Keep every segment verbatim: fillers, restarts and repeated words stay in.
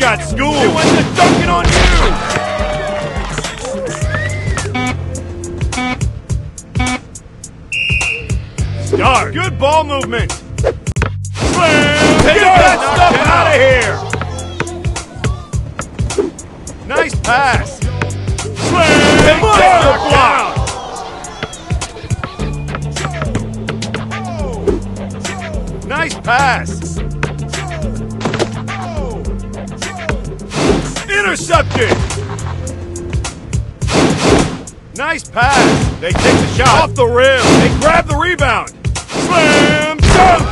got schooled. He went to dunking on you. Start. Good ball movement. Slam. Get that stuff out of here. Nice pass. Slam. Monster block. Nice pass. Intercepted. Nice pass. They take the shot off the rim. They grab the rebound. Slam dunk.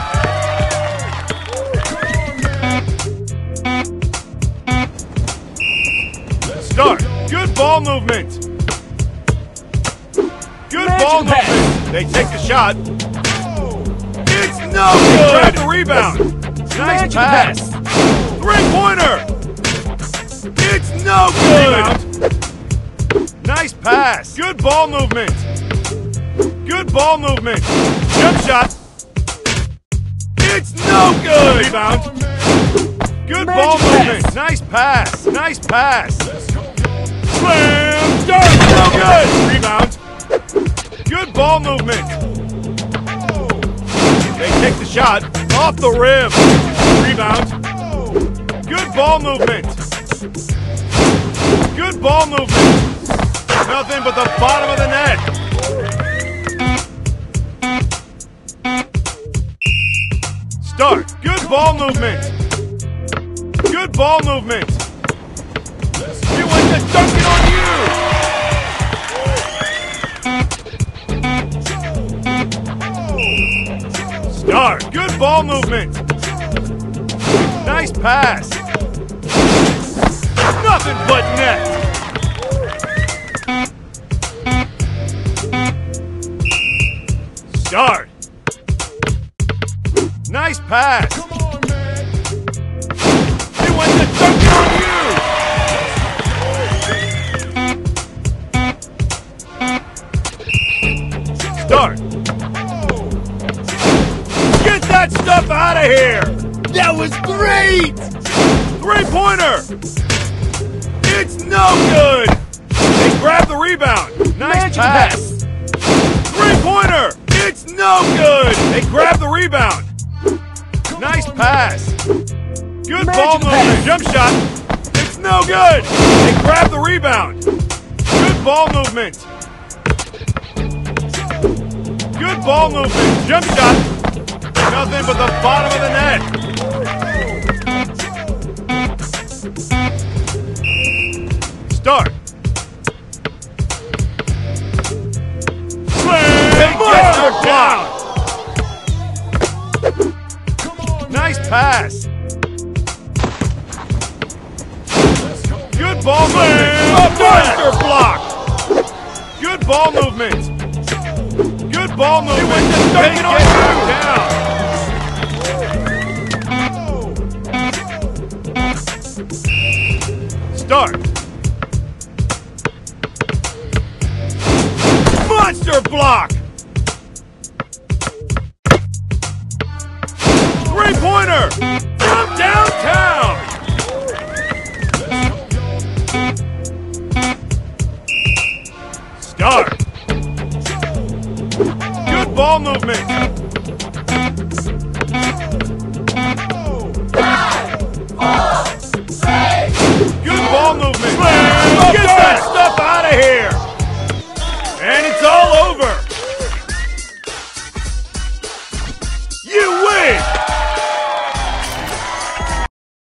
Start. Good ball movement. Good Magic ball pass. movement. They take the shot. It's no good. Grab the rebound. Nice Magic pass. pass. Three-pointer. It's no good. Rebound. Nice pass. Good ball movement. Good ball movement. Jump shot. It's no good. Rebound. Good Magic ball pass. movement. Nice pass. Nice pass. Slam dunk. No good. Rebound. Good ball movement. They take the shot off the rim. Rebound. Good ball movement. Good ball movement. Nothing but the bottom of the net. Start. Good ball movement. Good ball movement. He went to dunking on you. Start. Good ball movement. Nice pass. Nothing but net. Start. Nice pass. He went to dunking on you. Start. Get that stuff out of here. That was great. Three-pointer. It's no good. They grab the rebound. Nice Magic pass. pass. Three-pointer. It's no good. They grab the rebound. Nice pass. Good Magic ball movement. Pass. Jump shot. It's no good. They grab the rebound. Good ball movement. Good ball movement. Jump shot. Nothing but the bottom of the net. Start. Slam. Monster block. Nice pass. Good ball movement. A monster block. Good ball movement. Good ball movement. He went to dunking on you. Start. Monster block. Three-pointer from downtown. Start. Good ball movement. Five, four, three. Good ball movement.